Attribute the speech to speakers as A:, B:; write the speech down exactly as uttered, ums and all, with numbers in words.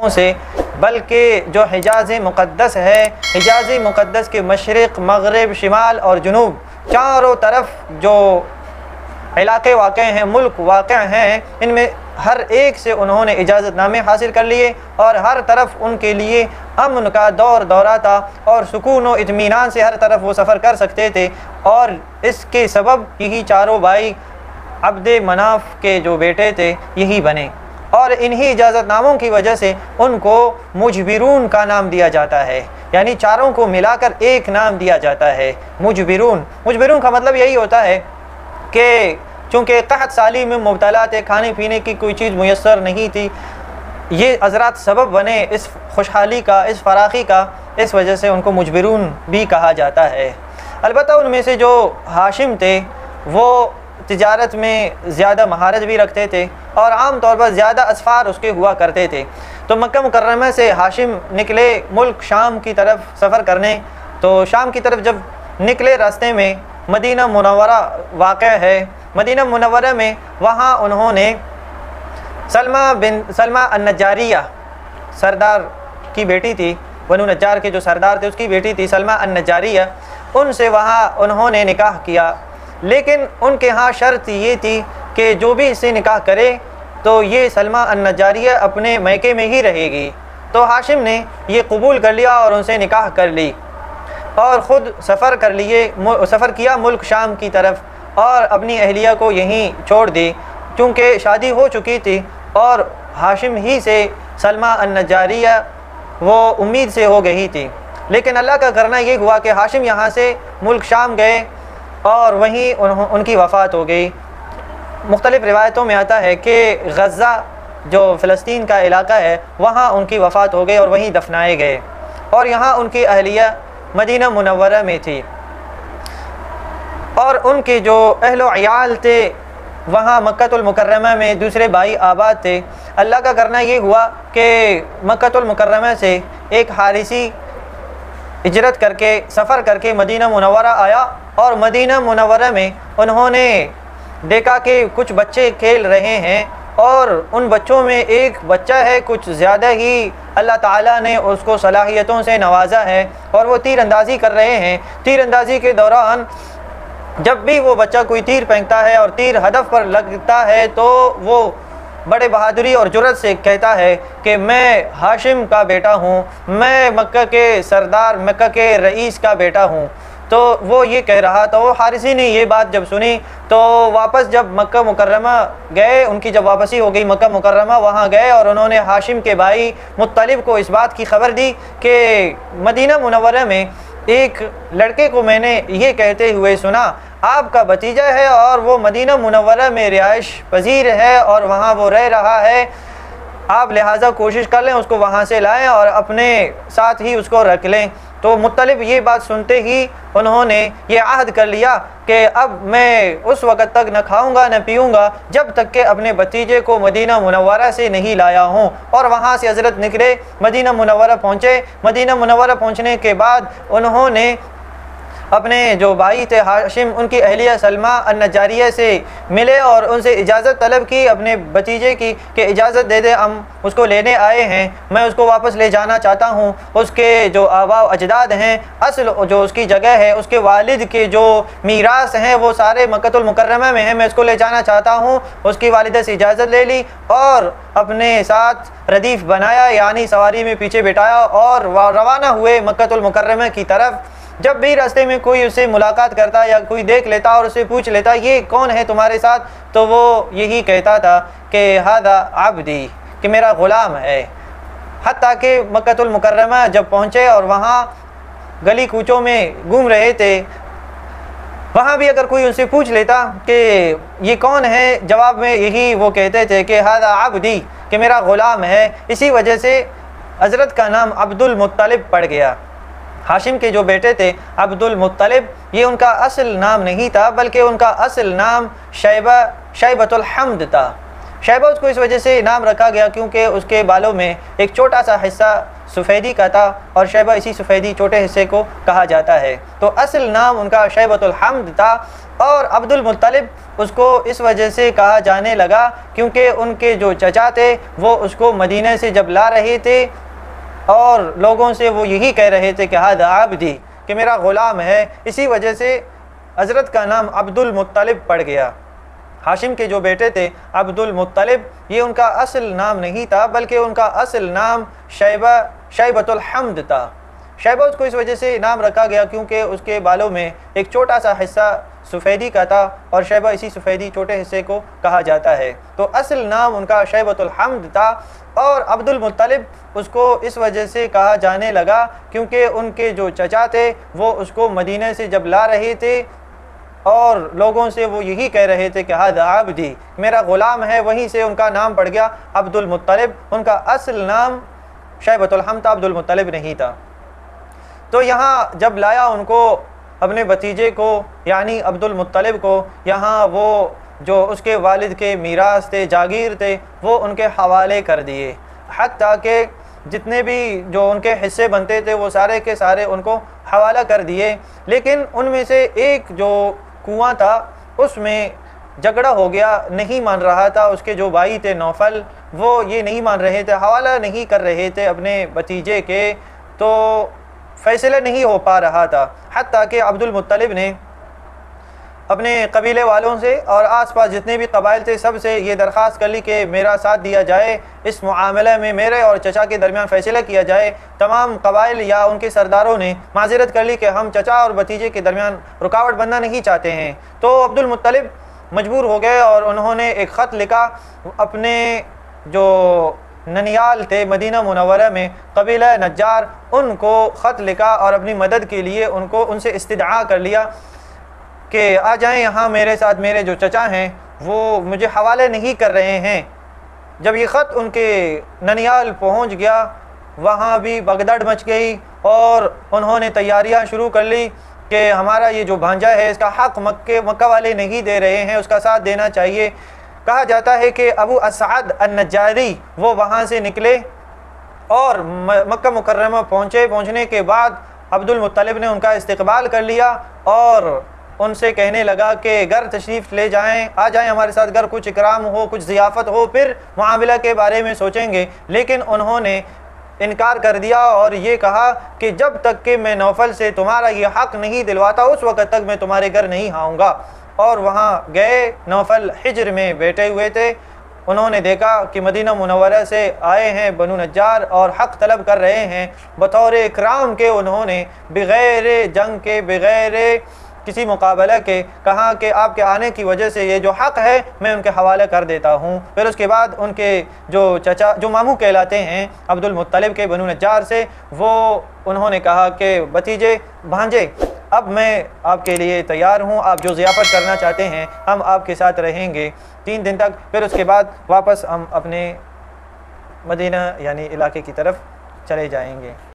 A: سے، بلکہ جو حجاز مقدس ہے، حجاز مقدس کے مشرق، مغرب، شمال اور جنوب چاروں طرف جو علاقے واقع ہیں، ملک واقع ہیں، ان میں ہر ایک سے انہوں نے اجازت نامے حاصل کر لیے اور ہر طرف ان کے لیے امن کا دور دورہ تھا اور سکون و اطمینان سے ہر طرف وہ سفر کر سکتے تھے۔ اور اس کے سبب یہی چاروں بھائی عبد مناف کے جو بیٹے تھے یہی بنے، اور انہی اجازت ناموں کی وجہ سے ان کو مجبرون کا نام دیا جاتا ہے، یعنی چاروں کو ملا کر ایک نام دیا جاتا ہے مجبرون۔ مجبرون کا مطلب یہی ہوتا ہے کہ چونکہ قحط سالی میں مبتلا تھے، کھانے پینے کی کوئی چیز میسر نہیں تھی، یہ حضرات سبب بنے اس خوشحالی کا، اس فراخی کا، اس وجہ سے ان کو مجبرون بھی کہا جاتا ہے۔ البتہ ان میں سے جو ہاشم تھے وہ تجارت میں زیادہ مہارت بھی رکھتے تھے اور عام طور پر زیادہ اسفار اس کے ہوا کرتے تھے۔ تو مکہ مکرمہ سے ہاشم نکلے ملک شام کی طرف سفر کرنے، تو شام کی طرف جب نکلے راستے میں مدینہ منورہ واقع ہے، مدینہ منورہ میں وہاں انہوں نے سلمہ بن سلمہ النجاریہ، سردار کی بیٹی تھی، بنو نجار کے جو سردار تھے اس کی بیٹی تھی سلمہ النجاریہ، ان سے وہاں انہوں نے نکاح کیا، لیکن ان کے ہاں شرط یہ تھی کہ جو بھی اس سے نکاح کرے تو یہ سلمہ النجاریہ اپنے میکے میں ہی رہے گی۔ تو ہاشم نے یہ قبول کر لیا اور ان سے نکاح کر لی اور خود سفر کر لیے سفر کیا ملک شام کی طرف، اور اپنی اہلیہ کو یہیں چھوڑ دی کیونکہ شادی ہو چکی تھی، اور ہاشم ہی سے سلمہ النجاریہ وہ امید سے ہو گئی تھی۔ لیکن اللہ کا کرنا یہ ہوا کہ ہاشم یہاں سے ملک شام گئے اور وہیں ان کی وفات ہو گئی۔ مختلف روایتوں میں آتا ہے کہ غزہ جو فلسطین کا علاقہ ہے وہاں ان کی وفات ہو گئی اور وہیں دفنائے گئے، اور یہاں ان کی اہلیہ مدینہ منورہ میں تھی، اور ان کے جو اہل و عیال تھے وہاں مکہ المکرمہ میں دوسرے بھائی آباد تھے۔ اللہ کا کرنا یہ ہوا کہ مکہ المکرمہ سے ایک حارثی ہجرت کر کے سفر کر کے مدینہ منورہ آیا، اور مدینہ منورہ میں انہوں نے دیکھا کہ کچھ بچے کھیل رہے ہیں، اور ان بچوں میں ایک بچہ ہے کچھ زیادہ ہی اللہ تعالیٰ نے اس کو صلاحیتوں سے نوازا ہے، اور وہ تیر اندازی کر رہے ہیں۔ تیر اندازی کے دوران جب بھی وہ بچہ کوئی تیر پھینکتا ہے اور تیر ہدف پر لگتا ہے تو وہ بڑے بہادری اور جرأت سے کہتا ہے کہ میں ہاشم کا بیٹا ہوں، میں مکہ کے سردار، مکہ کے رئیس کا بیٹا ہوں۔ تو وہ یہ کہہ رہا تھا، وہ حارثی نے یہ بات جب سنی تو واپس جب مکہ مکرمہ گئے، ان کی جب واپسی ہو گئی مکہ مکرمہ، وہاں گئے اور انہوں نے ہاشم کے بھائی مطلب کو اس بات کی خبر دی کہ مدینہ منورہ میں ایک لڑکے کو میں نے یہ کہتے ہوئے سنا آپ کا بھتیجا ہے اور وہ مدینہ منورہ میں رہائش پذیر ہے اور وہاں وہ رہ رہا ہے، آپ لہٰذا کوشش کر لیں اس کو وہاں سے لائیں اور اپنے ساتھ ہی اس کو رکھ لیں۔ تو مطلب یہ بات سنتے ہی انہوں نے یہ عہد کر لیا کہ اب میں اس وقت تک نہ کھاؤں گا نہ پیوں گا جب تک کہ اپنے بھتیجے کو مدینہ منورہ سے نہیں لایا ہوں، اور وہاں سے حضرت نکلے، مدینہ منورہ پہنچے۔ مدینہ منورہ پہنچنے کے بعد انہوں نے اپنے جو بھائی تھے ہاشم، ان کی اہلیہ سلمہ النجاریہ سے ملے اور ان سے اجازت طلب کی اپنے بھتیجے کی کہ اجازت دے دے، ہم اس کو لینے آئے ہیں، میں اس کو واپس لے جانا چاہتا ہوں، اس کے جو آباء و اجداد ہیں، اصل جو اس کی جگہ ہے، اس کے والد کے جو میراث ہیں وہ سارے مکہ المکرمہ میں ہیں، میں اس کو لے جانا چاہتا ہوں۔ اس کی والدہ سے اجازت لے لی اور اپنے ساتھ ردیف بنایا، یعنی سواری میں پیچھے بٹھایا اور روانہ ہوئے مکہ المکرمہ کی طرف۔ جب بھی راستے میں کوئی اسے ملاقات کرتا یا کوئی دیکھ لیتا اور اسے پوچھ لیتا یہ کون ہے تمہارے ساتھ، تو وہ یہی کہتا تھا کہ ھذا عبدی، کہ میرا غلام ہے۔ حتیٰ کہ مکہ المکرمہ جب پہنچے اور وہاں گلی کوچوں میں گھوم رہے تھے، وہاں بھی اگر کوئی ان سے پوچھ لیتا کہ یہ کون ہے، جواب میں یہی وہ کہتے تھے کہ ھذا عبدی، کہ میرا غلام ہے۔ اسی وجہ سے حضرت کا نام عبد المطلب پڑ گیا۔ ہاشم کے جو بیٹے تھے عبد المطلب، یہ ان کا اصل نام نہیں تھا بلکہ ان کا اصل نام شیبہ شیبۃ الحمد تھا۔ شیبہ اس کو اس وجہ سے نام رکھا گیا کیونکہ اس کے بالوں میں ایک چھوٹا سا حصہ سفیدی کا تھا اور شیبہ اسی سفیدی چھوٹے حصے کو کہا جاتا ہے، تو اصل نام ان کا شیبۃ الحمد تھا۔ اور عبد المطلب اس کو اس وجہ سے کہا جانے لگا کیونکہ ان کے جو چچا تھے وہ اس کو مدینہ سے جب لا رہے تھے اور لوگوں سے وہ یہی کہہ رہے تھے کہ ھذا عبدی، کہ میرا غلام ہے، اسی وجہ سے حضرت کا نام عبد المطلب پڑ گیا۔ ہاشم کے جو بیٹے تھے عبد المطلب، یہ ان کا اصل نام نہیں تھا بلکہ ان کا اصل نام شیبہ شیبۃ الحمد تھا۔ شیبہ اس کو اس وجہ سے نام رکھا گیا کیونکہ اس کے بالوں میں ایک چھوٹا سا حصہ سفیدی کا تھا اور شیبہ اسی سفیدی چھوٹے حصے کو کہا جاتا ہے، تو اصل نام ان کا شیبۃ الحمد تھا۔ اور عبد المطلب اس کو اس وجہ سے کہا جانے لگا کیونکہ ان کے جو چچا تھے وہ اس کو مدینہ سے جب لا رہے تھے اور لوگوں سے وہ یہی کہہ رہے تھے کہ ھذا عبدی، میرا غلام ہے، وہیں سے ان کا نام پڑ گیا عبد المطلب۔ ان کا اصل نام شیبۃ الحمد تھا، عبد المطلب نہیں تھا۔ تو یہاں جب لایا ان کو اپنے بھتیجے کو یعنی عبد المطلب کو، یہاں وہ جو اس کے والد کے میراث تھے، جاگیر تھے، وہ ان کے حوالے کر دیے، حتیٰ کہ جتنے بھی جو ان کے حصے بنتے تھے وہ سارے کے سارے ان کو حوالہ کر دیے۔ لیکن ان میں سے ایک جو کنواں تھا اس میں جھگڑا ہو گیا، نہیں مان رہا تھا، اس کے جو بھائی تھے نوفل وہ یہ نہیں مان رہے تھے، حوالہ نہیں کر رہے تھے اپنے بھتیجے کے، تو فیصلہ نہیں ہو پا رہا تھا، حتیٰ کہ عبد المطلب نے اپنے قبیلے والوں سے اور آس پاس جتنے بھی قبائل تھے سب سے یہ درخواست کر لی کہ میرا ساتھ دیا جائے، اس معاملے میں میرے اور چچا کے درمیان فیصلہ کیا جائے۔ تمام قبائل یا ان کے سرداروں نے معذرت کر لی کہ ہم چچا اور بھتیجے کے درمیان رکاوٹ بننا نہیں چاہتے ہیں، تو عبد المطلب مجبور ہو گئے اور انہوں نے ایک خط لکھا اپنے جو ننیال تھے مدینہ منورہ میں، قبیلہ نجار، ان کو خط لکھا اور اپنی مدد کے لیے ان کو ان سے استدعا کر لیا کہ آ جائیں یہاں میرے ساتھ، میرے جو چچا ہیں وہ مجھے حوالے نہیں کر رہے ہیں۔ جب یہ خط ان کے ننیال پہنچ گیا وہاں بھی بغداد مچ گئی اور انہوں نے تیاریاں شروع کر لی کہ ہمارا یہ جو بھانجا ہے اس کا حق مکہ مکہ والے نہیں دے رہے ہیں، اس کا ساتھ دینا چاہیے۔ کہا جاتا ہے کہ ابو اسعد النجاری وہ وہاں سے نکلے اور مکہ مکرمہ پہنچے۔ پہنچنے کے بعد عبد المطلب نے ان کا استقبال کر لیا اور ان سے کہنے لگا کہ گھر تشریف لے جائیں، آ جائیں ہمارے ساتھ، گھر کچھ اکرام ہو، کچھ ضیافت ہو، پھر معاملہ کے بارے میں سوچیں گے۔ لیکن انہوں نے انکار کر دیا اور یہ کہا کہ جب تک کہ میں نوفل سے تمہارا یہ حق نہیں دلواتا اس وقت تک میں تمہارے گھر نہیں آؤں گا۔ اور وہاں گئے، نوفل حجر میں بیٹھے ہوئے تھے، انہوں نے دیکھا کہ مدینہ منورہ سے آئے ہیں بنو نجار اور حق طلب کر رہے ہیں، بطور اکرام کے انہوں نے بغیر جنگ کے، بغیر کسی مقابلہ کے کہا کہ آپ کے آنے کی وجہ سے یہ جو حق ہے میں ان کے حوالے کر دیتا ہوں۔ پھر اس کے بعد ان کے جو چچا جو ماموں کہلاتے ہیں عبد المطلب کے بنو نجار سے، وہ انہوں نے کہا کہ بھتیجے، بھانجے، اب میں آپ کے لیے تیار ہوں، آپ جو ضیافت کرنا چاہتے ہیں ہم آپ کے ساتھ رہیں گے تین دن تک، پھر اس کے بعد واپس ہم اپنے مدینہ یعنی علاقے کی طرف چلے جائیں گے۔